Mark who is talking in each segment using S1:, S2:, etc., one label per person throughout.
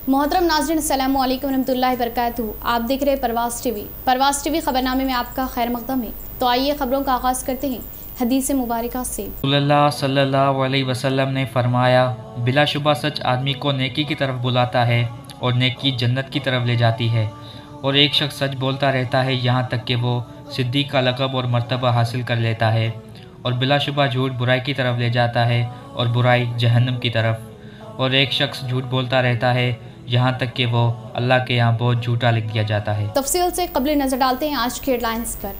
S1: मोहतरम नाज़रीन, अस्सलामु अलैकुम रहमतुल्लाहि बरकातुहू। आप देख रहे हैं परवास टीवी खबरनामे में आपका खैर मक़दम है। तो आइए खबरों का आगाज़ करते हैं हदीस मुबारका से।
S2: रसूलुल्लाह सल्लल्लाहु अलैहि वसल्लम ने फरमाया, बिलाशुबा सच आदमी को नेकी की तरफ बुलाता है और नेकी जन्नत की तरफ ले जाती है। और एक शख्स सच बोलता रहता है यहाँ तक कि वो सिद्दीक़ का लक़ब और मर्तबा हासिल कर लेता है। और बिलाशुबा झूठ बुराई की तरफ ले जाता है और बुराई जहन्नम की तरफ। और एक शख्स झूठ बोलता रहता है यहाँ तक कि वो अल्लाह के यहाँ बहुत झूठा लिख दिया जाता है।
S1: तफसील से क़ब्ल नज़र डालते हैं आज की हेडलाइंस पर।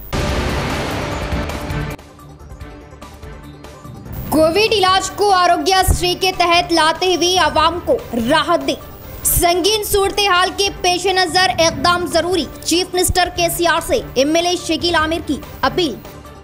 S3: कोविड इलाज को आरोग्यश्री के तहत लाते हुए आवाम को राहत दे। संगीन सूरत हाल के पेश नजर इक़दाम जरूरी। चीफ मिनिस्टर केसीआर से एमएलए शकील आमिर की अपील।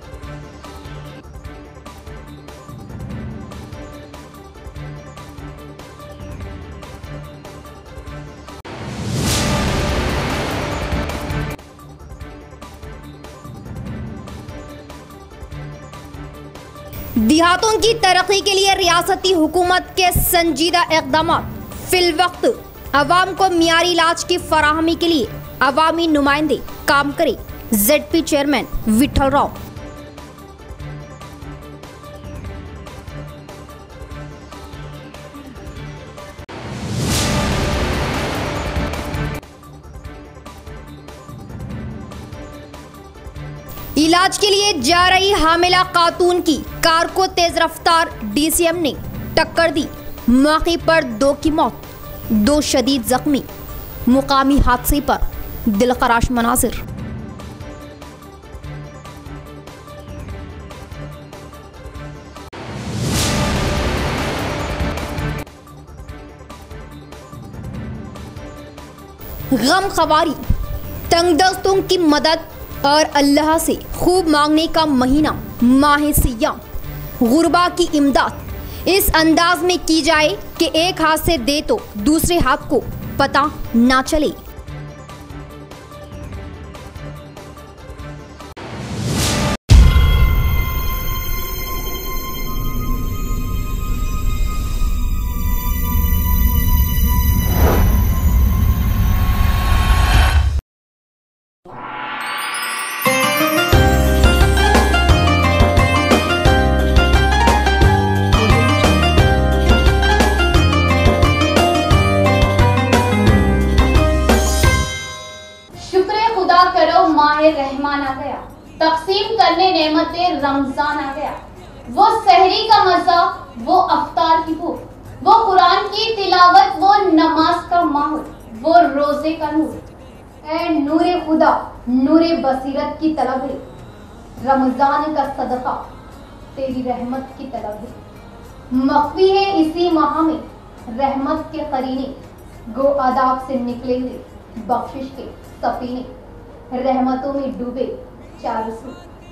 S3: देहातों की तरक्की के लिए रियासती हुकूमत के संजीदा इक़दाम। फिलवक्त अवाम को मियारी इलाज की फराहमी के लिए अवामी नुमाइंदे काम करे। ZP chairman Vithal Rao. इलाज के लिए जा रही हामिला खातून की कार को तेज रफ्तार DCM ने टक्कर दी। मौके पर 2 की मौत, 2 शदीद जख्मी। मुकामी हादसे पर दिलखराश मनाजिर। गम खबारी, तंगदस्तों की मदद और अल्लाह से खूब मांगने का महीना माह सियाम। गुरबा की इमदाद इस अंदाज में की जाए कि एक हाथ से दे तो दूसरे हाथ को पता ना चले।
S1: माह रहमान आ गया, तकसीम करने नेमतें रमजान आ गया। वो सहरी का मजा, वो अफ्तार की भूख, वो कुरान की तिलावत, वो नमाज का माहौल, वो रोजे का नूर। ऐ नूरे खुदा, नूरे बसीरत की तलब है, रमजान का सदका तेरी रहमत की तलब है। मख्फी है इसी माह में रहमत के करीने, गो आदाब से निकले हुए बख्शिश के सफीने। रहमतों में डूबे चारों सू,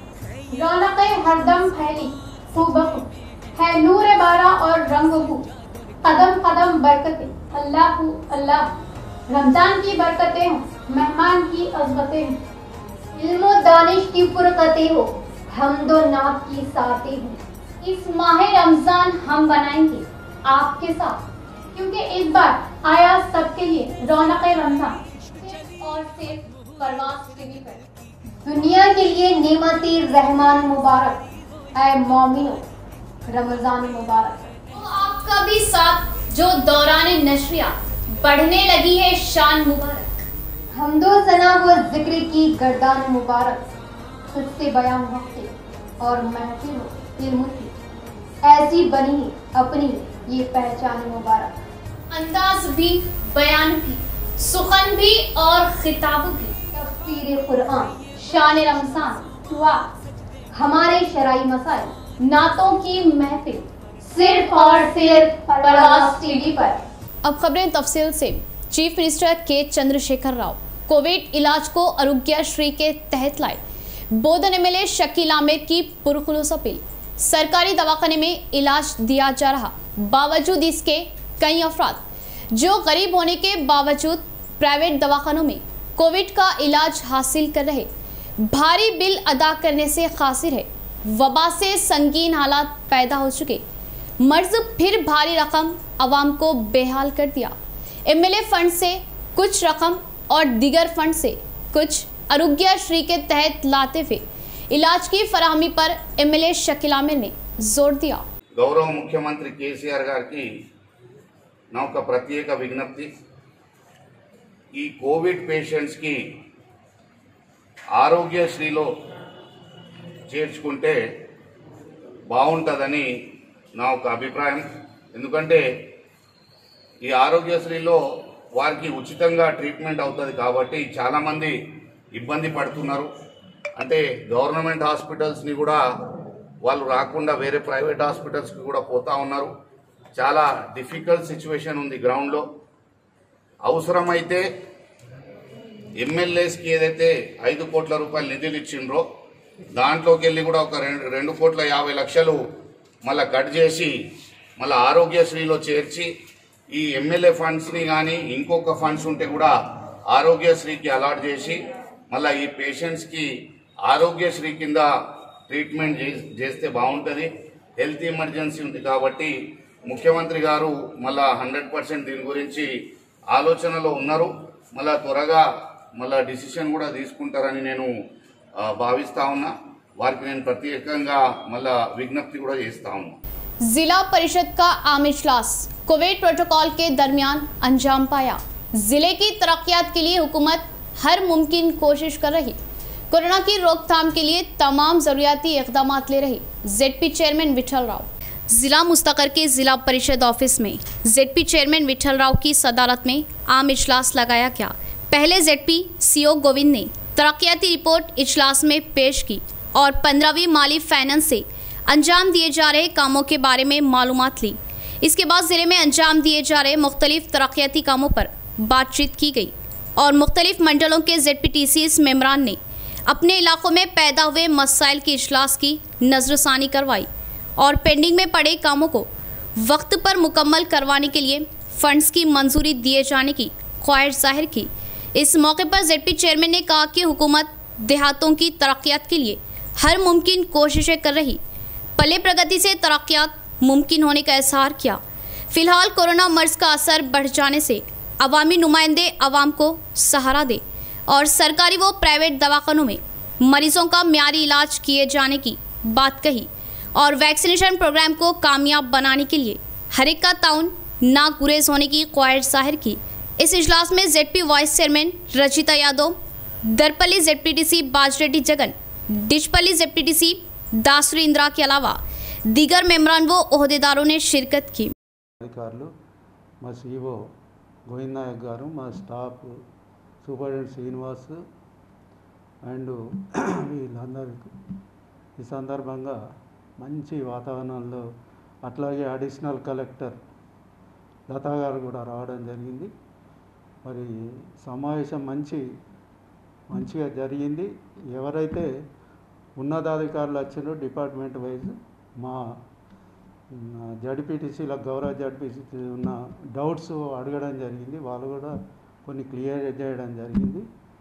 S1: रौनकें हरदम फैली खूबखू, है नूर बारा और रंगबू। कदम कदम बरकतें अल्लाह अल्लाह। रमजान की बरकतें हो, मेहमान की अज़मतें हो, इल्मो दानिश की फुरकतें हो, हमदो नात की सातें हो। इस माह रमजान हम बनाएंगे आपके साथ, क्योंकि इस बार आया सबके लिए रौनक़े रमजान। और सिर्फ परवास टीवी पर दुनिया के लिए नेमती रहमान मुबारक। ऐ मोमिनो रमजान मुबारक। तो आपका भी साथ जो दौरान नशरिया बढ़ने लगी है शान मुबारक। हमदो सना वो जिक्र की गर्दान मुबारक। खुद से बयान वक्ते और महफिल इल्म की, ऐसी बनी अपनी ये पहचान मुबारक। अंदाज भी, बयान भी, सुखन भी और खिताब भी। तफसीर कुरान, शान रमजान हुआ हमारे शराई मसाइल, नातों की महफिल, सिर्फ और सिर्फ परवास टीवी पर। अब खबरें तफसील से। चीफ मिनिस्टर के चंद्रशेखर राव कोविड इलाज को आरोग्यश्री के तहत लाए। बोधन एमएलए शकील आमिर की पुरखुलूस अपील। सरकारी दवाखाने में इलाज दिया जा रहा, बावजूद इसके कई अफराद जो गरीब होने के बावजूद प्राइवेट दवाखानों में कोविड का इलाज हासिल कर रहे, भारी बिल अदा करने से कासिर है। वबा से संगीन हालात पैदा हो चुके, मर्ज फिर भारी रकम आवाम को बेहाल कर दिया। एमएलए फंड से कुछ रकम और दीगर फंड से कुछ आरोग्यश्री के तहत लाते हुए इलाज की फराहमी पर एमएलए शकील आमिर ने जोर दिया।
S4: गौरव मुख्यमंत्री केसीआर गाరికి నా ఒక ప్రత్యేక విజ్ఞప్తి, ఈ కోవిడ్ పేషెంట్స్ కి ఆరోగ్యశ్రీలో చేర్చుకుంటే బాగుంటుందని నా ఒక అభిప్రాయం. ఎందుకంటే ఈ ఆరోగ్యశ్రీలో వారికి ఉచితంగా ట్రీట్మెంట్ అవుతుంది కాబట్టి చాలా మంది ఇబ్బంది పడుతున్నారు. అంటే గవర్నమెంట్ హాస్పిటల్స్ని కూడా వాళ్ళు రాకుండా వేరే ప్రైవేట్ హాస్పిటల్స్కి కూడా పోతా ఉన్నారు. చాలా డిఫికల్ట్ సిచ్యువేషన్ ఉంది గ్రౌండ్లో. అవసరమైతే ఎమ్మెల్యేస్కి ఏదైతే 5 కోట్ల రూపాయలు నిధులు ఇచ్చిండ్రో దాంట్లోకి వెళ్ళి కూడా ఒక 2,50,00,000 మళ్ళీ కట్ చేసి మళ్ళీ ఆరోగ్యశ్రీలో చేర్చి ఈ ఎమ్మెల్యే ఫండ్స్ని కానీ ఇంకొక ఫండ్స్ ఉంటే కూడా ఆరోగ్యశ్రీకి అలాట్ చేసి మళ్ళీ ఈ పేషెంట్స్కి ఆరోగ్యశ్రీ కింద ట్రీట్మెంట్ చేస్తే బాగుంటుంది. హెల్త్ ఎమర్జెన్సీ ఉంది కాబట్టి ముఖ్యమంత్రి గారు మళ్ళా 100% దీని గురించి ఆలోచనలో ఉన్నారు. మళ్ళా త్వరగా మళ్ళా డిసిషన్ కూడా తీసుకుంటారని నేను భావిస్తా ఉన్నా. వారికి నేను ప్రత్యేకంగా మళ్ళా విజ్ఞప్తి కూడా చేస్తా ఉన్నా.
S1: जिला परिषद का आम इजलास कोविड प्रोटोकॉल के दरमियान अंजाम पाया। जिले की तरक्कियात के लिए हुकूमत हर मुमकिन कोशिश कर रही। कोरोना की रोकथाम के लिए तमाम जरूरियाती इकदाम ले रही जेडपी चेयरमैन विठल राव। जिला मुस्तकर के जिला परिषद ऑफिस में जेडपी चेयरमैन विठल राव की सदारत में आम इजलास लगाया गया। पहले जेडपी सीओ गोविंद ने तरक्कियाती रिपोर्ट इजलास में पेश की और 15वीं माली फाइनेंस से अंजाम दिए जा रहे कामों के बारे में मालूमात ली। इसके बाद जिले में अंजाम दिए जा रहे मुख्तलिफ तरक्कियाती कामों पर बातचीत की गई और मुख्तलिफ मंडलों के जेडपीटीसीएस मेंबरान ने अपने इलाकों में पैदा हुए मसाइल की इजलास की नजरसानी करवाई और पेंडिंग में पड़े कामों को वक्त पर मुकम्मल करवाने के लिए फंड्स की मंजूरी दिए जाने की ख्वाहिश जाहिर की। इस मौके पर जेडपी चेयरमैन ने कहा कि हुकूमत देहातों की तरक्कियात के लिए हर मुमकिन कोशिशें कर रही। पले प्रगति से तरक्कियात मुमकिन होने का इजहार किया। फिलहाल कोरोना मर्ज का असर बढ़ जाने से अवामी नुमाइंदे अवाम को सहारा दे और सरकारी व प्राइवेट दवाखानों में मरीजों का म्यारी इलाज किए जाने की बात कही और वैक्सीनेशन प्रोग्राम को कामयाब बनाने के लिए हर एक का ताउन ना गुरेज होने की ख्वाहिश जाहिर की। इस इजलास में ZP vice chairman Rachita Yadav, Darpalli ZPTC Bajireddy Jagan, Dichpalli ZPTC Dasari Indira के अलावा दीगर मेंबरान व ओहदेदारों ने शिरकत की।
S5: अधिकारुలు మా సిఇఓ గోవింద్ నాయక్ గారు, మా స్టాఫ్ సూపరింటెండెంట్ శ్రీనివాస్ అండ్ వీళ్ళందరికీ ఈ సందర్భంగా మంచి వాతావరణంలో అట్లాగే అడిషనల్ కలెక్టర్ లతా గారు కూడా రావడం జరిగింది. మరి సమావేశం మంచిగా జరిగింది. ఎవరైతే ఉన్నతాధికారులు వచ్చారో డిపార్ట్మెంట్ వైజ్ మా జడ్పీటీసీలకు గౌరవ జడ్పీటీసీ ఉన్న డౌట్స్ అడగడం జరిగింది. వాళ్ళు కూడా కొన్ని క్లియర్ చేయడం జరిగింది.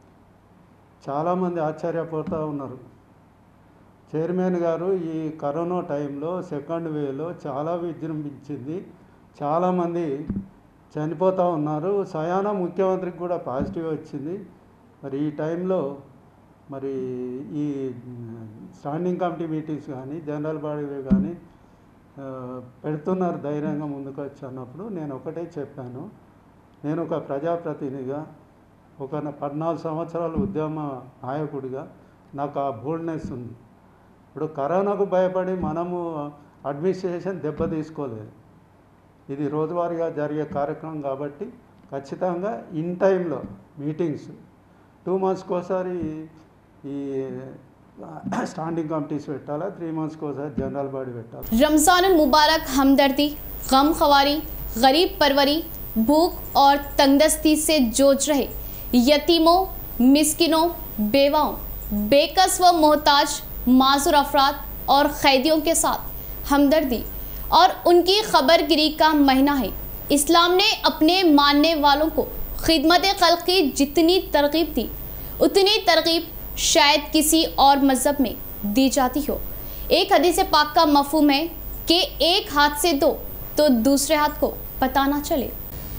S5: చాలామంది ఆశ్చర్యపోతూ ఉన్నారు. చైర్మన్ గారు ఈ కరోనా టైంలో సెకండ్ వేవ్లో చాలా విజృంభించింది, చాలామంది చనిపోతూ ఉన్నారు. స్వయాన ముఖ్యమంత్రికి కూడా పాజిటివ్ వచ్చింది. మరి ఈ టైంలో మరి ఈ స్టాండింగ్ కమిటీ మీటింగ్స్ కానీ జనరల్ బాడీ కానీ పెడుతున్నారు ధైర్యంగా ముందుకు వచ్చి అన్నప్పుడు నేను ఒకటే చెప్పాను, నేను ఒక ప్రజాప్రతినిధిగా ఒక 14 సంవత్సరాల ఉద్యమ నాయకుడిగా నాకు ఆ బోల్డ్నెస్ ఉంది. ఇప్పుడు కరోనాకు భయపడి మనము అడ్మినిస్ట్రేషన్ దెబ్బ తీసుకోలేదు. ఇది రోజువారీగా జరిగే కార్యక్రమం కాబట్టి ఖచ్చితంగా ఇన్ టైంలో మీటింగ్స్ 2 మంత్స్కి ఒకసారి ఈ स्टैंडिंग कमिटीज పెట్టాలా, 3 मंथ्स को जनरल बॉडी పెట్టాలి।
S1: रमज़ानुल मुबारक हमदर्दी, गम ख़वारी, गरीब परवरी, भूख और तंगदस्ती से जूझ रहे यतीमों, मिस्किनों, बेवाओं, बेकस व मोहताज माजूर अफराद और कैदियों के साथ हमदर्दी और उनकी खबरगिरी का महीना है। इस्लाम ने अपने मानने वालों को खिदमत खल्क़ की जितनी तरगीब दी उतनी तरगीब शायद किसी और मज़हब में दी जाती हो। एक हदीस पाक का मफ़हूम है कि एक हाथ से दो तो दूसरे हाथ को पता ना चले।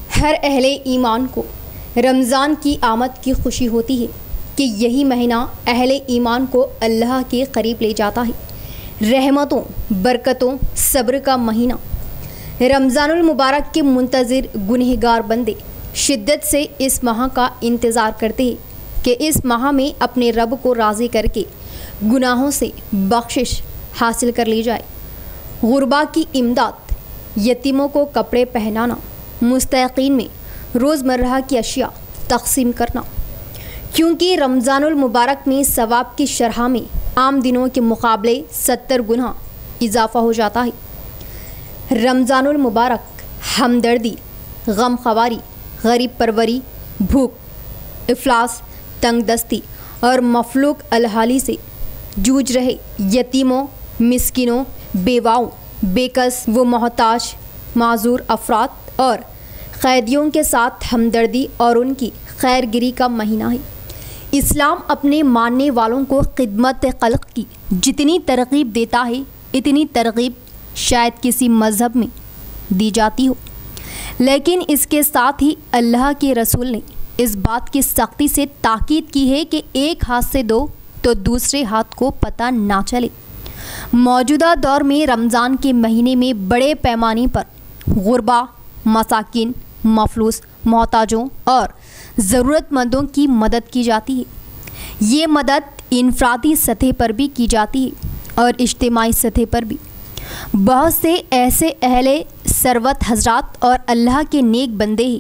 S3: हर अहले ईमान को रमज़ान की आमद की खुशी होती है कि यही महीना अहले ईमान को अल्लाह के करीब ले जाता है। रहमतों, बरकतों, सब्र का महीना। रमज़ानुल मुबारक के मुंतज़िर गुनहगार बंदे शिद्दत से इस माह का इंतज़ार करते हैं कि इस माह में अपने रब को राज़ी करके गुनाहों से बख्शिश हासिल कर ली जाए। गुरबा की इमदाद, यतीमों को कपड़े पहनाना, मुस्तकीन में रोज़मर्रा की अशिया तकसीम करना, क्योंकि रमज़ानुल मुबारक में सवाब की शरह में आम दिनों के मुकाबले 70 गुना इजाफ़ा हो जाता है। रमज़ानुल मुबारक हमदर्दी, गमख्वारी, गरीब परवरी, भूख, इफलास, तंगदस्ती और मफलूक अलहाली से जूझ रहे यतीमों, मिस्किनों, बेवाओं, बेकस व मोहताज, माजूर अफराद और कैदियों के साथ हमदर्दी और उनकी खैरगिरी का महीना है। इस्लाम अपने मानने वालों को खिदमत खल्क की जितनी तरगीब देता है, इतनी तरगीब शायद किसी मज़हब में दी जाती हो, लेकिन इसके साथ ही अल्लाह के रसूल ने इस बात की सख्ती से ताकीद की है कि एक हाथ से दो तो दूसरे हाथ को पता ना चले। मौजूदा दौर में रमज़ान के महीने में बड़े पैमाने पर गुरबा, मसाकिन, मफलूस, मोहताजों और ज़रूरतमंदों की मदद की जाती है। ये मदद इनफरादी सतह पर भी की जाती है और इज्तिमाई सतह पर भी। बहुत से ऐसे अहले सरवत हजरात और अल्लाह के नेक बंदे हैं,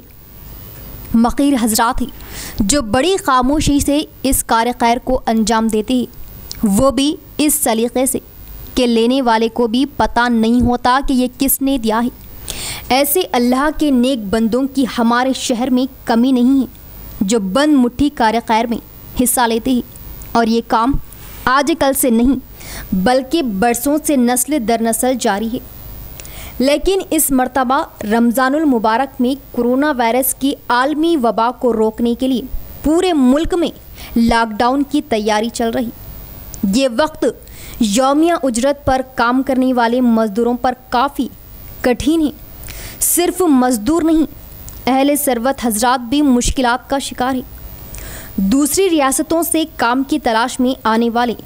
S3: मकीर हजरात हैं, जो बड़ी खामोशी से इस कार्य खैर को अंजाम देते हैं, वो भी इस सलीक़े से कि लेने वाले को भी पता नहीं होता कि ये किसने दिया है। ऐसे अल्लाह के नेक बंदों की हमारे शहर में कमी नहीं है, जो बंद मुट्ठी कार्य खैर में हिस्सा लेते हैं और ये काम आज कल से नहीं बल्कि बरसों से नस्ल दर नस्ल जारी है। लेकिन इस मर्तबा रमज़ानुल मुबारक में कोरोना वायरस की आलमी वबा को रोकने के लिए पूरे मुल्क में लॉकडाउन की तैयारी चल रही। ये वक्त यौमिया उजरत पर काम करने वाले मज़दूरों पर काफ़ी कठिन है। सिर्फ मज़दूर नहीं, अहले सरवत हजरात भी मुश्किलात का शिकार है। दूसरी रियासतों से काम की तलाश में आने वाले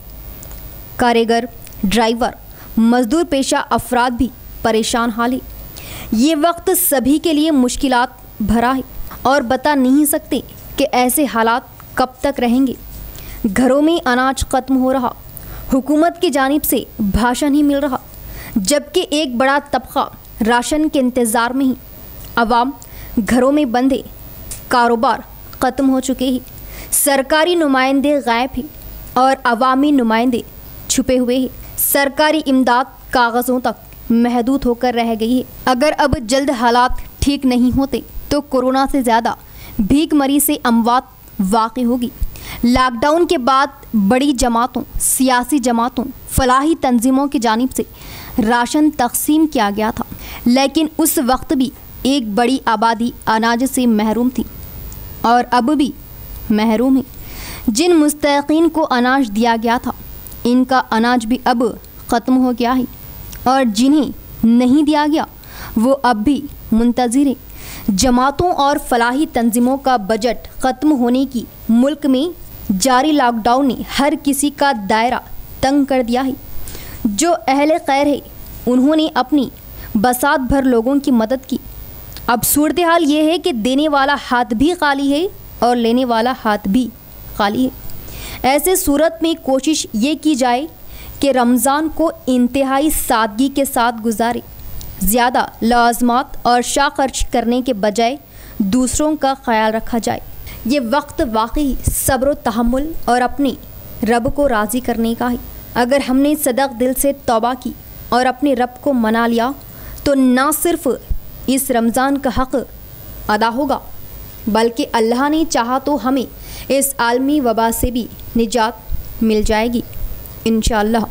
S3: कारीगर, ड्राइवर, मज़दूर पेशा अफराद भी परेशान हाल है। ये वक्त सभी के लिए मुश्किलात भरा है और बता नहीं सकते कि ऐसे हालात कब तक रहेंगे। घरों में अनाज ख़त्म हो रहा, हुकूमत की जानिब से भाषण ही मिल रहा, जबकि एक बड़ा तबका राशन के इंतज़ार में ही। अवाम घरों में बंधे, कारोबार ख़त्म हो चुके हैं, सरकारी नुमाइंदे गायब हैं और अवामी नुमाइंदे छुपे हुए हैं। सरकारी इमदाद कागज़ों तक महदूद होकर रह गई है। अगर अब जल्द हालात ठीक नहीं होते तो कोरोना से ज़्यादा भीखमरी से अमवात वाक़ई होगी। लॉकडाउन के बाद बड़ी जमातों, सियासी जमातों, फलाही तंजीमों की जानिब से राशन तकसीम किया गया था, लेकिन उस वक्त भी एक बड़ी आबादी अनाज से महरूम थी और अब भी महरूम है। जिन मुस्तकीन को अनाज दिया गया था, इनका अनाज भी अब ख़त्म हो गया है और जिन्हें नहीं दिया गया वो अब भी मुंतज़िर हैं। जमातों और फलाही तंजीमों का बजट ख़त्म होने की मुल्क में जारी लॉकडाउन ने हर किसी का दायरा तंग कर दिया है। जो अहले खैर है उन्होंने अपनी बसात भर लोगों की मदद की। अब सूरत हाल ये है कि देने वाला हाथ भी खाली है और लेने वाला हाथ भी खाली है। ऐसे सूरत में कोशिश ये की जाए कि रमज़ान को इंतहाई सादगी के साथ गुजारे। ज़्यादा लाज़मात और शाह खर्च करने के बजाय दूसरों का ख्याल रखा जाए। ये वक्त वाकई सब्र तहम्मुल और अपने रब को राज़ी करने का है। अगर हमने सदक दिल से तौबा की और अपने रब को मना लिया तो ना सिर्फ इस रमज़ान का हक़ अदा होगा, बल्कि अल्लाह ने चाहा तो हमें इस आलमी वबा से भी निजात मिल जाएगी इंशाअल्लाह।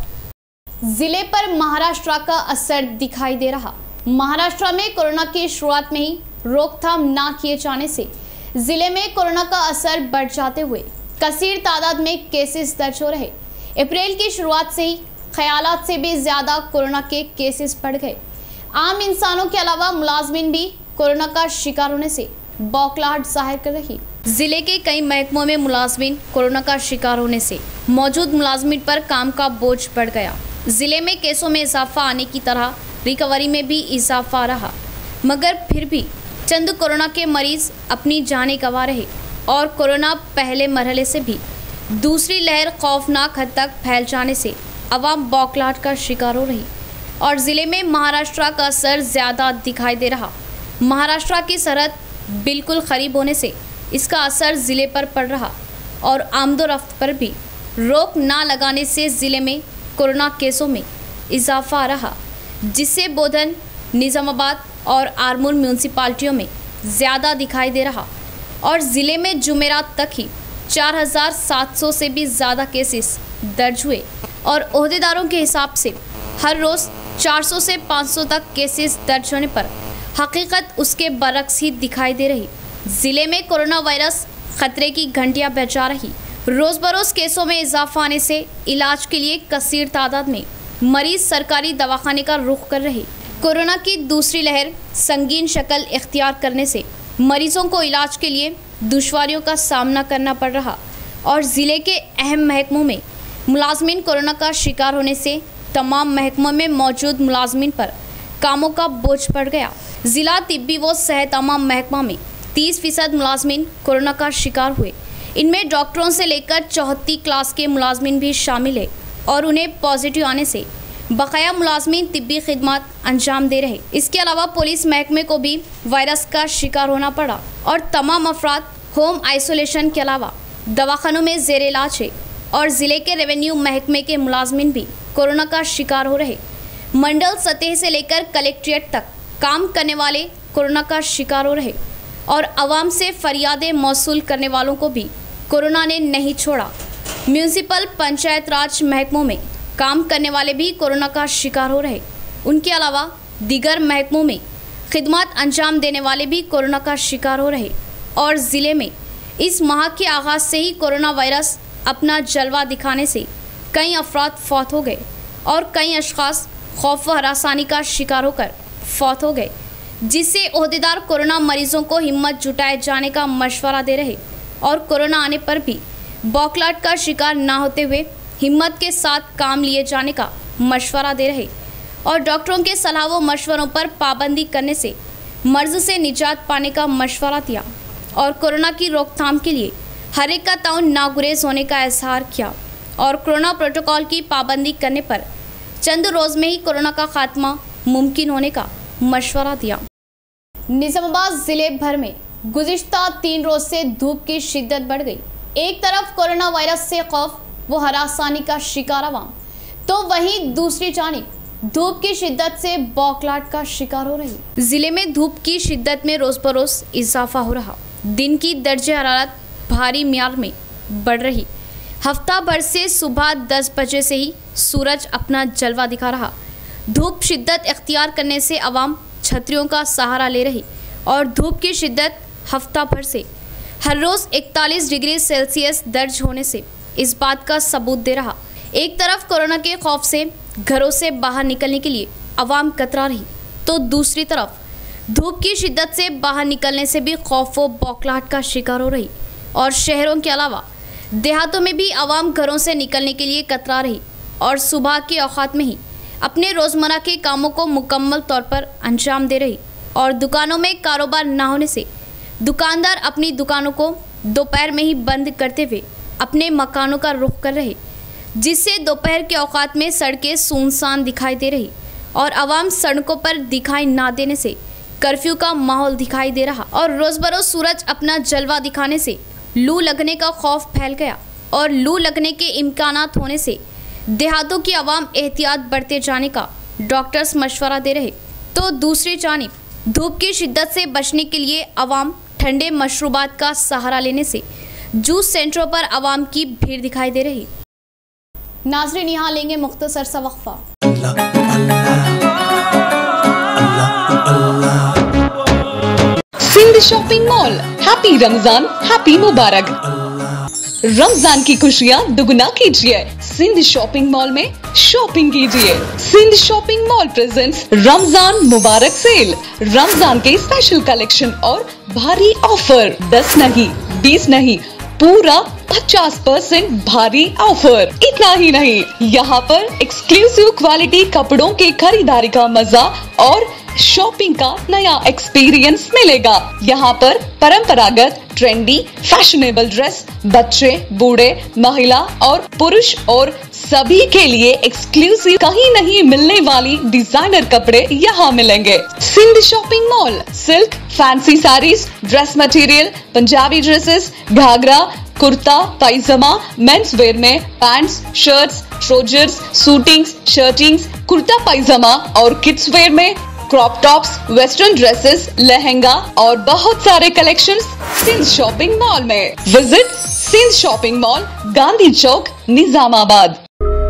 S1: जिले पर महाराष्ट्र का असर दिखाई दे रहा। महाराष्ट्र में कोरोना की शुरुआत में ही रोकथाम ना किए जाने से जिले में कोरोना का असर बढ़ जाते हुए कसीर तादाद में केसेस दर्ज हो रहे। अप्रैल की शुरुआत से ही ख्यालात से भी ज़्यादा कोरोना के केसेस बढ़ गए। आम इंसानों के अलावा मुलाजमिन भी कोरोना का शिकार होने से बौखलाहट जाहिर कर रही। जिले के कई महकमों में मुलाजमीन कोरोना का शिकार होने से मौजूद मुलाजमीन पर काम का बोझ बढ़ गया। जिले में केसों में इजाफा आने की तरह रिकवरी में भी इजाफा रहा, मगर फिर भी चंद कोरोना के मरीज अपनी जानें गंवा रहे और कोरोना पहले मरहले से भी दूसरी लहर खौफनाक हद तक फैल जाने से अवाम बौखलाहट का शिकार हो रही और ज़िले में महाराष्ट्र का असर ज़्यादा दिखाई दे रहा। महाराष्ट्र की सरहद बिल्कुल करीब होने से इसका असर ज़िले पर पड़ रहा और आमदोरफ्त पर भी रोक ना लगाने से ज़िले में कोरोना केसों में इजाफा रहा, जिससे बोधन, निज़ामाबाद और आरमूर म्यूनसिपालिटियों में ज़्यादा दिखाई दे रहा और ज़िले में जुमेरात तक ही 4700 से भी ज़्यादा केसेस दर्ज हुए और ओहदेदारों के हिसाब से हर रोज़ 400 से 500 तक केसेस दर्ज होने पर हकीकत उसके बरक्स ही दिखाई दे रही। ज़िले में कोरोना वायरस खतरे की घंटियां बजा रही। रोज़ बरोज़ केसों में इजाफा आने से इलाज के लिए कसीर तादाद में मरीज सरकारी दवाखाने का रुख कर रहे। कोरोना की दूसरी लहर संगीन शक्ल इख्तियार करने से मरीजों को इलाज के लिए दुश्वारियों का सामना करना पड़ रहा और ज़िले के अहम महकमों में मुलाजमीन कोरोना का शिकार होने से तमाम महकमों में मौजूद मुलाजमीन पर कामों का बोझ पड़ गया। ज़िला तिब्बी व सेहत तमाम महकमा में 30% मुलाजमीन कोरोना का शिकार हुए। इनमें डॉक्टरों से लेकर 34 क्लास के मुलाजमीन भी शामिल है और उन्हें पॉजिटिव आने से बकाया मुलाजमीन तिब्बी खिदमत अंजाम दे रहे। इसके अलावा पुलिस महकमे को भी वायरस का शिकार होना पड़ा और तमाम अफराद होम आइसोलेशन के अलावा दवाखानों में जेर इलाज है और ज़िले के रेवेन्यू महकमे के मुलाजमीन भी कोरोना का शिकार हो रहे। मंडल सतह से लेकर कलेक्ट्रेट तक काम करने वाले कोरोना का शिकार हो रहे और आवाम से फरियादें मौसूल करने वालों को भी कोरोना ने नहीं छोड़ा। म्यूनसिपल पंचायत राज महकमों में काम करने वाले भी कोरोना का शिकार हो रहे। उनके अलावा दीगर महकमों में खिदमत अंजाम देने वाले भी कोरोना का शिकार हो रहे और ज़िले में इस माह के आगाज़ से ही कोरोना वायरस अपना जलवा दिखाने से कई अफराद फौत हो गए और कई अशखास खौफ व हरासानी का शिकार होकर फौत हो गए, जिससे ओहदेदार कोरोना मरीजों को हिम्मत जुटाए जाने का मशवरा दे रहे और कोरोना आने पर भी बौखलाहट का शिकार ना होते हुए हिम्मत के साथ काम लिए जाने का मशवरा दे रहे और डॉक्टरों के सलाह व मशवरों पर पाबंदी करने से मर्ज से निजात पाने का मशवरा दिया और कोरोना की रोकथाम के लिए हर एक का ताउन नागुरेज होने का इजहार किया और कोरोना प्रोटोकॉल की पाबंदी करने पर चंद रोज़ में ही कोरोना का खात्मा मुमकिन होने का मशवरा दिया। निज़ामाबाद ज़िले भर में गुज़िश्ता 3 रोज़ से धूप की शिद्दत बढ़ गई। एक तरफ कोरोना वायरस से खौफ व हरासानी का शिकार आवाम, तो वहीं दूसरी जानिब धूप की शिद्दत से बौखलाहट का शिकार हो रही। ज़िले में धूप की शिद्दत में रोज़ बरोज़ इजाफा हो रहा। दिन की दर्जे हरारत भारी म्यार में बढ़ रही। हफ्ता भर से सुबह 10 बजे से ही सूरज अपना जलवा दिखा रहा। धूप शिद्दत इख्तियार करने से आवाम छतरियों का सहारा ले रही और धूप की शिद्दत हफ्ता भर से हर रोज़ 41 डिग्री सेल्सियस दर्ज होने से इस बात का सबूत दे रहा। एक तरफ कोरोना के खौफ से घरों से बाहर निकलने के लिए आवाम कतरा रही, तो दूसरी तरफ धूप की शिद्दत से बाहर निकलने से भी खौफ व बौखलाहट का शिकार हो रही और शहरों के अलावा देहातों में भी आवाम घरों से निकलने के लिए कतरा रही और सुबह के औकात में ही अपने रोज़मर्रा के कामों को मुकम्मल तौर पर अंजाम दे रही और दुकानों में कारोबार ना होने से दुकानदार अपनी दुकानों को दोपहर में ही बंद करते हुए अपने मकानों का रुख कर रहे, जिससे दोपहर के औकात में सड़कें सुनसान दिखाई दे रही और आवाम सड़कों पर दिखाई ना देने से कर्फ्यू का माहौल दिखाई दे रहा और रोज़ बरोज़ सूरज अपना जलवा दिखाने से लू लगने का खौफ फैल गया और लू लगने के इम्कानात होने से देहातों की आवाम एहतियात बढ़ते जाने का डॉक्टर्स मशवरा दे रहे, तो दूसरी जानिब धूप की शिद्दत से बचने के लिए आवाम ठंडे मशरूबात का सहारा लेने से जूस सेंटरों पर आवाम की भीड़ दिखाई दे रही। नाज़रीन, यहाँ लेंगे मुख्तसर सा वक्फा।
S6: Sindh shopping mall, happy Ramzan, happy मुबारक। रमजान की खुशियाँ दुगना कीजिए। सिंध शॉपिंग मॉल में शॉपिंग कीजिए। Sindh shopping mall presents Ramzan मुबारक सेल। रमजान के स्पेशल कलेक्शन और भारी ऑफर, 10 नहीं 20 नहीं, पूरा 50% भारी ऑफर। इतना ही नहीं, यहाँ पर एक्सक्लूसिव क्वालिटी कपड़ों के खरीदारी का मजा और शॉपिंग का नया एक्सपीरियंस मिलेगा। यहाँ पर परंपरागत, ट्रेंडी, फैशनेबल ड्रेस बच्चे, बूढ़े, महिला और पुरुष और सभी के लिए एक्सक्लूसिव कहीं नहीं मिलने वाली डिजाइनर कपड़े यहाँ मिलेंगे। Sindh shopping mall silk, fancy sarees, dress material, Punjabi dresses, घाघरा, कुर्ता, पायजामा, मेंस वेयर में pants, shirts, trousers, suitings, shirtings, kurta pyjama और किड्स वेयर में crop tops, western dresses, lehenga और बहुत सारे कलेक्शंस सिंध शॉपिंग मॉल में। Visit Sindh shopping mall, Gandhi Chowk, Nizamabad.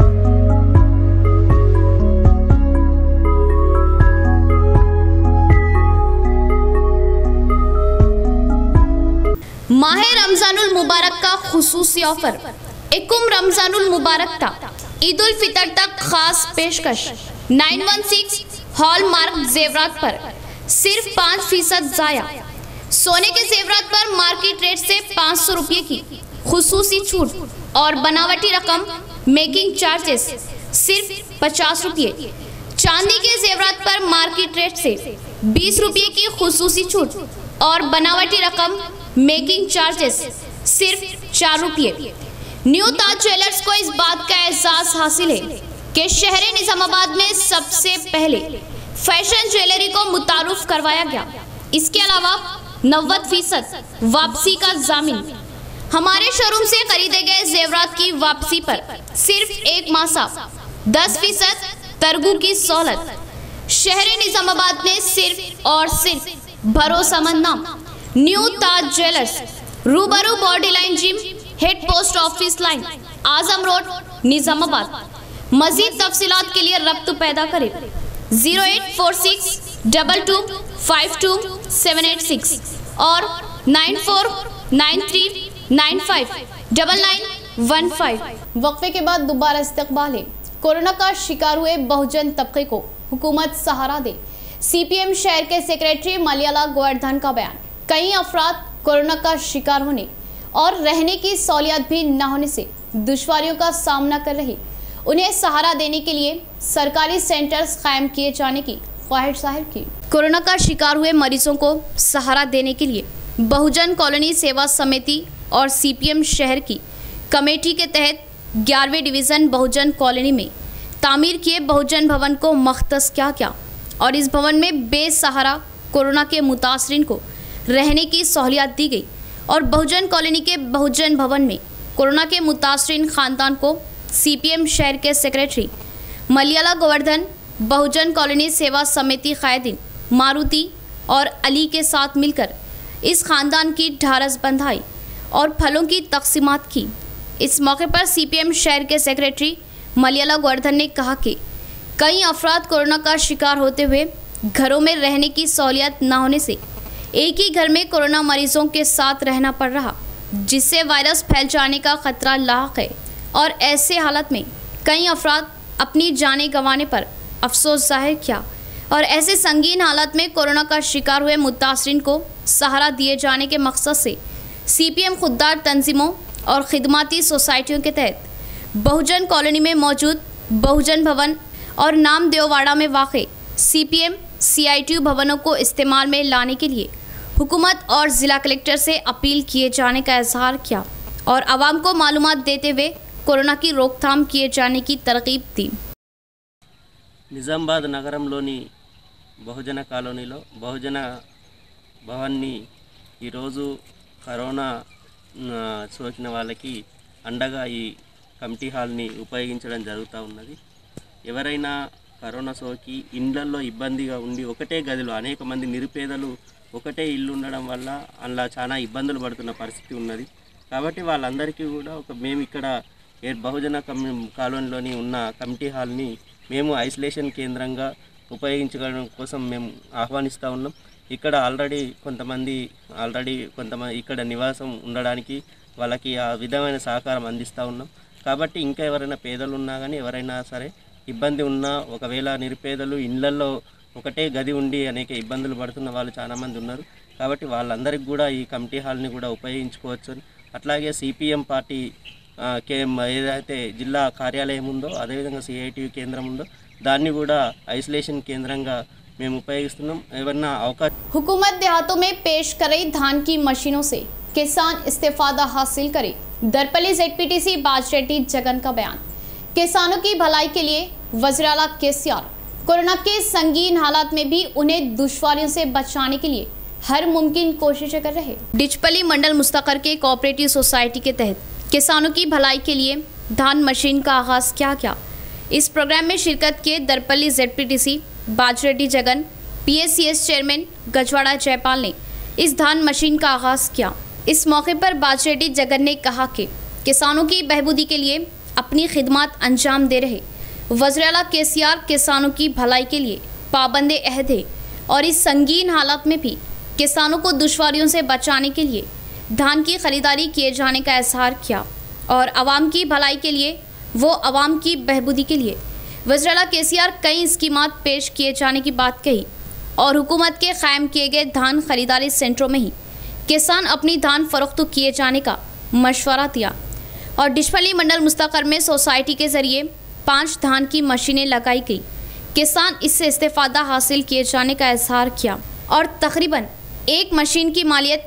S1: माह रमजानुल मुबारक का खुसूसी ऑफर। इकुम रमजानुल मुबारक था, ईद उल फितर तक खास पेशकश। 916 हॉलमार्क जेवरात पर सिर्फ 5% जाया। सोने के जेवरात पर मार्केट रेट से 500 रुपये की खुसूसी छूट और बनावटी रकम मेकिंग चार्जेस सिर्फ 50 रुपये। चांदी के जेवरात पर मार्केट रेट से 20 रुपये की खुसूसी छूट और बनावटी रकम मेकिंग चार्जेस सिर्फ 4 रुपये। न्यू ताज ज्वेलर्स को इस बात का एहसास हासिल है कि शहर निजामाबाद में सबसे पहले फैशन ज्वेलरी को मुतारुफ करवाया गया। इसके अलावा 90% वापसी का जामिन। हमारे शोरूम से खरीदे गए जेवरात की वापसी पर सिर्फ 1 मासा 10% तरगू की सहूलत। शहर निजामाबाद में सिर्फ और सिर्फ भरोसेमंद नाम न्यू ताज ज्वेलर्स, रूबरू body line gym, head post office line, Azam road, Nizamabad. मजीद तफसीलात के लिए रब्त पैदा करें 0846 22 52 786 और 9493 95 9915। वक्फे के बाद दोबारा इस्तकबाल है। कोरोना का शिकार हुए बहुजन तबके को हुकूमत सहारा दे। CPM शहर के सेक्रेटरी मलियाला गोवर्धन का बयान। कई अफराद कोरोना का शिकार होने और रहने की सहूलियत भी न होने से दुश्वारियों का सामना कर रही, उन्हें सहारा देने के लिए सरकारी सेंटर्स कायम किए जाने की ख्वाहिश जाहिर की। कोरोना का शिकार हुए मरीजों को सहारा देने के लिए बहुजन कॉलोनी सेवा समिति और CPM शहर की कमेटी के तहत 11वें डिवीज़न बहुजन कॉलोनी में तामीर किए बहुजन भवन को मख्तस किया गया और इस भवन में बेसहारा कोरोना के मुतासरीन को रहने की सहूलियत दी गई और बहुजन कॉलोनी के बहुजन भवन में कोरोना के मुतासरीन खानदान को CPM शहर के सेक्रेटरी मलियाला गोवर्धन, बहुजन कॉलोनी सेवा समिति कायदीन मारुति और अली के साथ मिलकर इस खानदान की ढारस बंधाई और फलों की तकसीमात की। इस मौके पर CPM शहर के सेक्रेटरी मलियाला गोवर्धन ने कहा कि कई अफराद कोरोना का शिकार होते हुए घरों में रहने की सहूलियत न होने से एक ही घर में कोरोना मरीजों के साथ रहना पड़ रहा, जिससे वायरस फैल जाने का खतरा लाक है और ऐसे हालत में कई अफराद अपनी जानें गंवाने पर अफसोस जाहिर किया और ऐसे संगीन हालत में कोरोना का शिकार हुए मुतासरीन को सहारा दिए जाने के मकसद से CPM खुददार तंजीमों और खिदमाती सोसाइटियों के तहत बहुजन कॉलोनी में मौजूद बहुजन भवन और नामदेववाड़ा में वाक़ CPM CITU भवनों को इस्तेमाल में लाने के लिए हुकूमत और ज़िला कलेक्टर से अपील किए जाने का इजहार किया और आवाम को मालूमात देते हुए कोरोना की रोकथाम किए जाने की तरगीब दी।
S7: నిజామాబాద్ నగరంలోని బహుజన కాలనీలో బహుజన భవన్ని ఈరోజు కరోనా సోకిన వాళ్ళకి అండగా ఈ కమిటీ హాల్ని ఉపయోగించడం జరుగుతూ ఉన్నది. ఎవరైనా కరోనా సోకి ఇండ్లల్లో ఇబ్బందిగా ఉండి ఒకటే గదిలో అనేక మంది నిరుపేదలు ఒకటే ఇల్లు ఉండడం వల్ల అలా చాలా ఇబ్బందులు పడుతున్న పరిస్థితి ఉన్నది. కాబట్టి వాళ్ళందరికీ కూడా మేము ఇక్కడ బహుజన కాలనీలోని ఉన్న కమిటీ హాల్ని మేము ఐసోలేషన్ కేంద్రంగా ఉపయోగించడం కోసం మేము ఆహ్వానిస్తూ ఉన్నాం. ఇక్కడ కొంతమంది ఇక్కడ నివాసం ఉండడానికి వాళ్ళకి ఆ విధమైన సహకారం అందిస్తూ ఉన్నాం. కాబట్టి ఇంకా ఎవరైనా పేదలు ఉన్నా కానీ ఎవరైనా సరే ఇబ్బంది ఉన్నా, ఒకవేళ నిరుపేదలు ఇళ్లలో ఒకటే గది ఉండి అనేక ఇబ్బందులు పడుతున్న వాళ్ళు చాలామంది ఉన్నారు. కాబట్టి వాళ్ళందరికీ కూడా ఈ కమిటీ హాల్ని కూడా ఉపయోగించుకోవచ్చు. అట్లాగే సిపిఎం పార్టీ ఏదైతే జిల్లా కార్యాలయం ఉందో, అదేవిధంగా సిఐటియు కేంద్రం ఉందో దాన్ని కూడా ఐసోలేషన్ కేంద్రంగా మేము ఉపయోగిస్తున్నాం. ఏమన్నా అవకాశం
S1: हुकूमत देहातों में पेश करे धान की मशीनों से किसान इस्तेफादा हासिल करे, दरपली ZPTC बाजरेड्डी जगन का बयान। किसानों की भलाई के लिए वज़ीर-ए-आला केसीआर कोरोना के संगीन हालात में भी उन्हें दुश्वारियों से बचाने के लिए हर मुमकिन कोशिशें कर रहे। डिचपली मंडल मुस्तकर के कोऑपरेटिव सोसाइटी के तहत किसानों की भलाई के लिए धान मशीन का आगाज़ क्या क्या। इस प्रोग्राम में शिरकत किए Darpalli ZPTC Bajireddy Jagan PSCS chairman Gajwada Jaipal ने इस धान मशीन का आगाज़ किया। इस मौके पर बाजरेड्डी जगन ने कहा कि किसानों की बहबूदी के लिए अपनी खिदमत अंजाम दे रहे वज़ीर-ए-आला केसीआर किसानों की भलाई के लिए पाबंद अहद है और इस संगीन हालात में भी किसानों को दुश्वारियों से बचाने के लिए धान की खरीदारी किए जाने का इजहार किया और आवाम की भलाई के लिए वो आवाम की बहबूदी के लिए वज़ीर-ए-आला केसीआर कई स्कीमात पेश किए जाने की बात कही और हुकूमत के क़ायम किए गए धान खरीदारी सेंटरों में ही किसान अपनी धान फरोख्त किए जाने का मशवरा दिया और डिचपली मंडल मुस्तकर में सोसाइटी के ज़रिए 5 धान की मशीनें लगाई गई। किसान इससे इस्तेफादा हासिल किए जाने का इजहार किया और तकरीबन एक मशीन की मालियत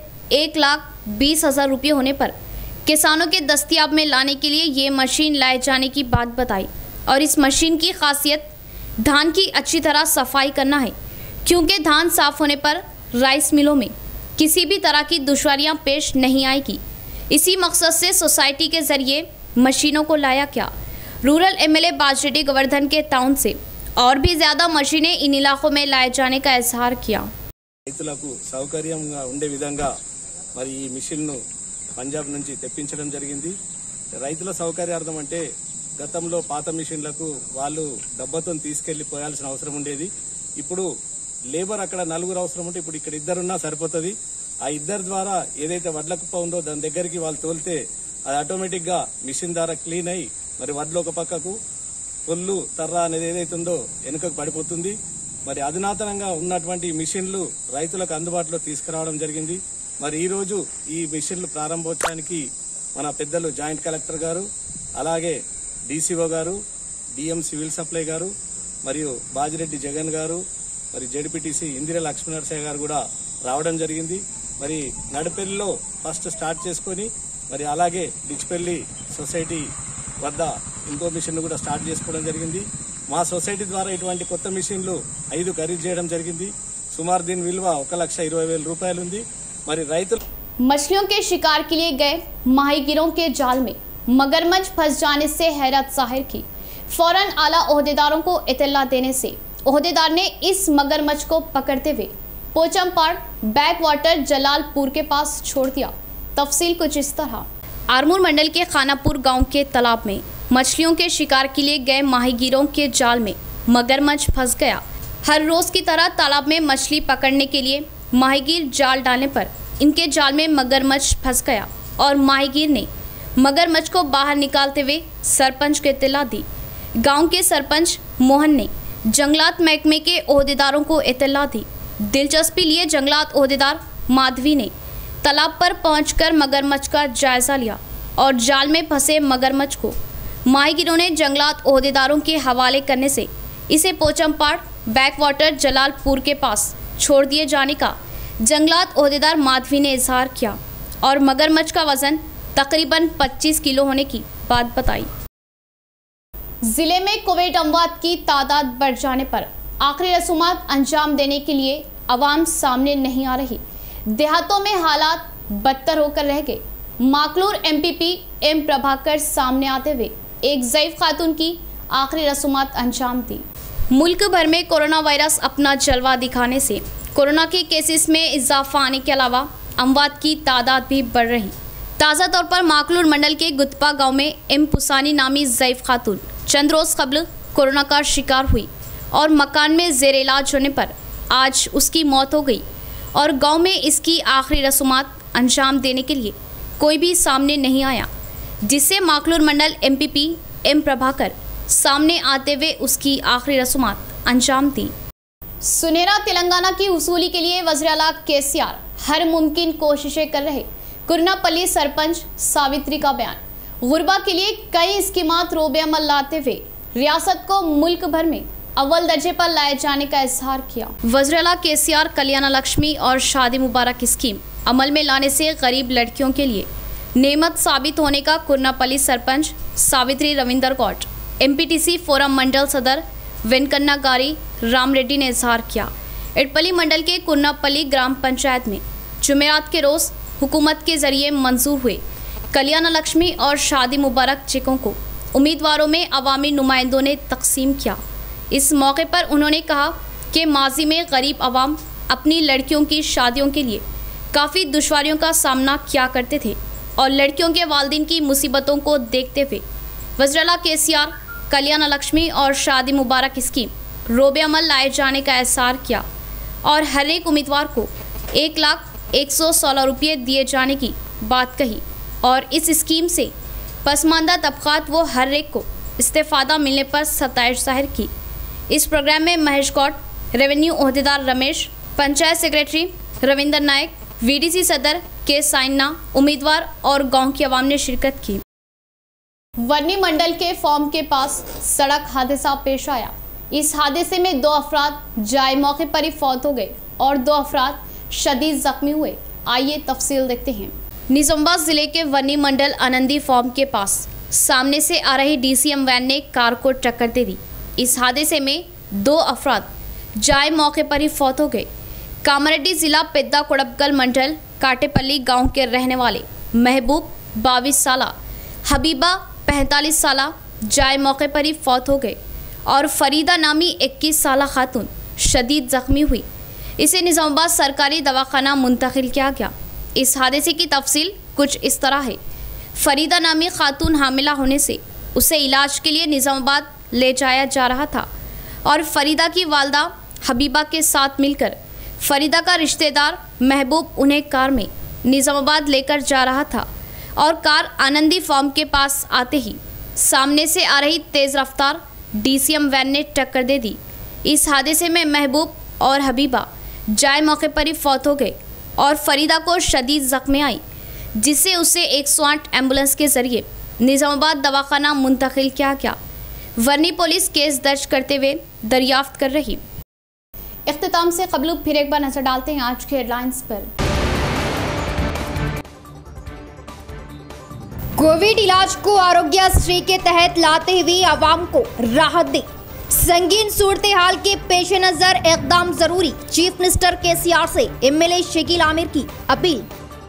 S1: 1,20,000 रुपये होने पर किसानों के दस्तियाब में लाने के लिए ये मशीन लाए जाने की बात बताई और इस मशीन की खासियत धान की अच्छी तरह सफाई करना है, क्योंकि धान साफ होने पर राइस मिलों में किसी भी तरह की दुश्वारियां पेश नहीं आएगी। इसी मकसद से सोसाइटी के ज़रिए मशीनों को लाया गया। रूरल MLA बाजरेड्डी गोवर्धन के ताउन से और भी ज़्यादा मशीनें इन इलाकों में लाए जाने का इजहार किया।
S8: రైతులకు సౌకర్యంగా ఉండే విధంగా మరి ఈ మిషన్ను పంజాబ్ నుంచి తెప్పించడం జరిగింది. రైతుల సౌకర్యార్థం అంటే గతంలో పాత మిషన్లకు వాళ్ళు డబ్బతో తీసుకెళ్లి పోయాల్సిన అవసరం ఉండేది. ఇప్పుడు లేబర్ అక్కడ 4 అవసరం ఉంటే ఇప్పుడు ఇక్కడ 2 ఉన్నా సరిపోతుంది. ఆ 2 ద్వారా ఏదైతే వడ్ల కుప్ప ఉందో దాని దగ్గరికి వాళ్ళు తోలితే అది ఆటోమేటిక్ గా మిషన్ ద్వారా క్లీన్ అయ్యి మరి వడ్లు ఒక పక్కకు, పొల్లు తర్ర అనేది ఏదైతే ఉందో వెనుకకు పడిపోతుంది. మరి అధునాతనంగా ఉన్నటువంటి మిషన్లు రైతులకు అందుబాటులో తీసుకురావడం జరిగింది. మరి ఈ రోజు ఈ మిషన్లు ప్రారంభోత్సవానికి మన పెద్దలు జాయింట్ కలెక్టర్ గారు, అలాగే DCO గారు, DM సివిల్ సప్లై గారు, మరియు బాజిరెడ్డి జగన్ గారు, మరి ZPTC ఇందిర లక్ష్మీనరసయ్య గారు కూడా రావడం జరిగింది. మరి నడిపెల్లిలో ఫస్ట్ స్టార్ట్ చేసుకొని మరి అలాగే డిచ్పల్లి సొసైటీ వద్ద ఇంకో మిషన్ కూడా స్టార్ట్ చేసుకోవడం జరిగింది. మా సొసైటీ ద్వారా ఇటువంటి కొత్త మిషన్లు 5 ఖరీదు చేయడం జరిగింది. సుమారు దీని విలువ 1,20,000 రూపాయలు ఉంది. మరి రైతులు
S1: मछलियों के शिकार के लिए गए माहीगिरों के जाल में मगरमच्छ फंस जाने से हैरत जाहिर की। फौरन आला ओहदेदारों को इत्तला देने से ओहदेदार ने इस मगरमच्छ को पकड़ते हुए पोचमपाड़ बैक वाटर जलालपुर के पास छोड़ दिया। तफसील कुछ इस तरह। आरमूर मंडल के खानापुर गांव के तालाब में मछलियों के शिकार के लिए गए माहीगिरों के जाल में मगरमच्छ फंस गया। हर रोज की तरह तालाब में मछली पकड़ने के लिए माहीगीर जाल डालने पर इनके जाल में मगरमच्छ फंस गया और माहीगीर ने मगरमच्छ को बाहर निकालते हुए सरपंच को इत्तला दी। गांव के सरपंच मोहन ने जंगलात महकमे के ओहदेदारों को इत्तला दी। दिलचस्पी लिए जंगलात ओहदेदार माधवी ने तालाब पर पहुंचकर मगरमच्छ का जायजा लिया और जाल में फंसे मगरमच्छ को माहीगिरों ने जंगलात ओहदेदारों के हवाले करने से इसे पोचमपाड़ बैक वाटर जलालपुर के पास छोड़ दिए जाने का जंगलात ओहदेदार माधवी ने इजहार किया और मगरमच्छ का वजन तकरीबन 25 किलो होने की बात बताई। जिले में कोविड अमवात की तादाद बढ़ जाने पर आखिरी रसूमात अंजाम देने के लिए आवाम सामने नहीं आ रही। देहातों में हालात बदतर होकर रह गए। माकलूर MPP M प्रभाकर सामने आते हुए एक ज़ईफ खातून की आखिरी रसूमात अंजाम दी। मुल्क भर में कोरोना वायरस अपना जलवा दिखाने से कोरोना के केसेस में इजाफा आने के अलावा अमवात की तादाद भी बढ़ रही। ताज़ा तौर पर माकलूर मंडल के गुतपा गांव में M पुसानी नामी ज़ईफ खातून चंद रोज़ कबल कोरोना का शिकार हुई और मकान में ज़ेर इलाज होने पर आज उसकी मौत हो गई और गांव में इसकी आखिरी रसूमात अंजाम देने के लिए कोई भी सामने नहीं आया।
S3: जिससे माकलूर मंडल MPP M प्रभाकर सामने आते हुए उसकी आखिरी रस्मात अंजाम दी।
S1: सुनहरा तेलंगाना की उसूली के लिए वज़ीर-ए-आला KCR हर मुमकिन कोशिशें कर रहे, कुरनापल्ली सरपंच सावित्री का बयान। गुरबा के लिए कई स्कीमात रोबे अमल लाते हुए रियासत को मुल्क भर में अव्वल दर्जे पर लाए जाने का इजहार किया। वज़ीर-ए-आला KCR कल्याण लक्ष्मी और शादी मुबारक स्कीम अमल में लाने से गरीब लड़कियों के लिए नेमत साबित होने का कुरनापल्ली सरपंच सावित्री रविंदर गौड, MPTC फोरम मंडल सदर वेंकन्ना गारी राम रेड्डी ने इजहार किया। इटपल्ली मंडल के कुरनापल्ली ग्राम पंचायत में जुमेरात के रोज हुकूमत के जरिए मंजूर हुए कल्याण लक्ष्मी और शादी मुबारक चेकों को उम्मीदवारों में अवामी नुमाइंदों ने तकसीम किया। इस मौके पर उन्होंने कहा कि माजी में गरीब अवाम अपनी लड़कियों की शादियों के लिए काफ़ी दुश्वारियों का सामना किया करते थे और लड़कियों के वालिदैन की मुसीबतों को देखते हुए वज़ीर-ए-आला KCR कल्याण लक्ष्मी और शादी मुबारक स्कीम रोबे अमल लाए जाने का एहसार किया और हर एक उम्मीदवार को 1,116 रुपये दिए जाने की बात कही और इस स्कीम से पसमानदा तबकात व हर एक को इस्तेफादा मिलने पर सताइश जाहिर की। इस प्रोग्राम में महेश गौड, रेवेन्यू ओहदेदार रमेश, पंचायत सेक्रेटरी रविंदर नायक, VDC सदर के साइना, उम्मीदवार और गांव की आवाम ने शिरकत की। वर्नी मंडल के फॉर्म के पास सड़क हादसा पेश आया। इस हादसे में 2 अफराद जाए मौके पर ही फौत हो गए और 2 अफराद शदीद जख्मी हुए। आइए तफसील देखते हैं। निजामाबाद जिले के वर्नी मंडल आनंदी फॉर्म के पास सामने से आ रही DCM वैन ने कार को टक्कर दे दी। इस हादसे में 2 अफराद जाए मौके पर ही फौत हो गए। कामारेड्डी जिला पेद्दा कोड़पगल मंडल काटेपल्ली गांव के रहने वाले महबूब 22 साला, हबीबा 45 साला जाए मौके पर ही फौत हो गए और फरीदा नामी 21 साला खातून शदीद जख्मी हुई। इसे निजामाबाद सरकारी दवाखाना मुंतकिल किया गया। इस हादसे की तफसील कुछ इस तरह है। फरीदा नामी खातून हामिला होने से उसे इलाज के लिए निजामाबाद ले जाया जा रहा था और फरीदा की वालदा हबीबा के साथ मिलकर फरीदा का रिश्तेदार महबूब उन्हें कार में निजामाबाद लेकर जा रहा था और कार आनंदी फार्म के पास आते ही सामने से आ रही तेज़ रफ्तार DCM वैन ने टक्कर दे दी। इस हादसे में महबूब और हबीबा जाए मौके पर ही फौत हो गए और फरीदा को शदीद जख्मी आई, जिससे उसे 108 एम्बुलेंस के जरिए निजामाबाद दवाखाना मुंतकिल किया गया। वर्नी पुलिस केस दर्ज करते हुए दरियाफ्त कर रही। इख्तिताम से कबल फिर एक बार नजर डालते हैं आज के हेडलाइंस पर।
S3: कोविड इलाज को आरोग्यश्री के तहत लाते हुए आवाम को राहत दे। संगीन सूरत हाल के पेश नजर इकदाम जरूरी। चीफ मिनिस्टर KCR से MLA शकील आमिर की अपील।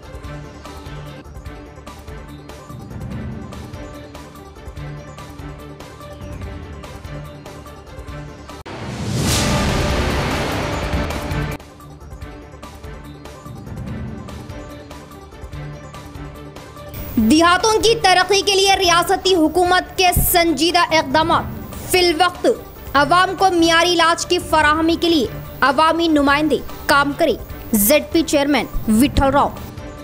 S3: देहातों की तरक्की के लिए रियासती हुकूमत के संजीदा इक़दाम। फिल वक्त अवाम को मियारी इलाज की फराहमी के लिए अवामी नुमाइंदे काम करें। ZP chairman Vithal Rao.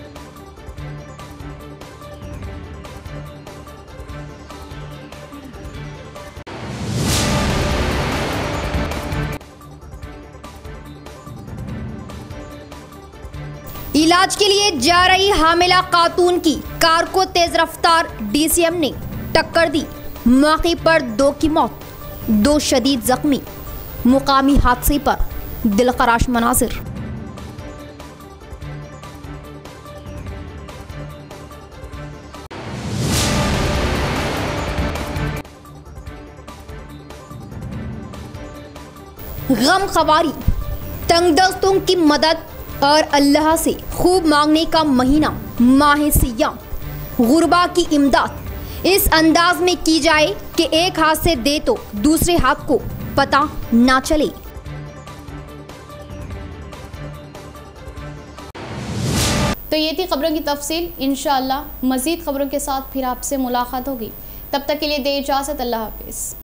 S3: इलाज के लिए जा रही हामिला खातून की कार को तेज रफ्तार DCM ने टक्कर दी। मौके पर 2 की मौत, 2 शदीद जख्मी। मुकामी हादसे पर दिलखराश मनाजिर। गम खवारी, तंगदस्तों की मदद और अल्लाह से खूब मांगने का महीना माह सियाम। गुरबा की इमदाद इस अंदाज में की जाए कि एक हाथ से दे तो दूसरे हाथ को पता ना चले।
S1: तो ये थी खबरों की तफसील। इंशाअल्लाह मज़ीद खबरों के साथ फिर आपसे मुलाकात होगी। तब तक के लिए दे इजाज़त। अल्लाह हाफिज़।